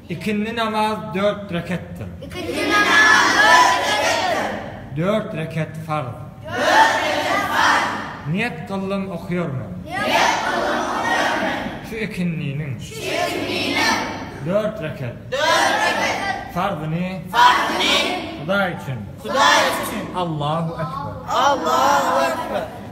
İkinci namaz 4 rekettir. 4 reket farz. Niyet kıldım okuyor mu? Şu ikinliğinin 4 reket. Farzını Huda için. Huda için. Allahu Ekber. Allahu Ekber.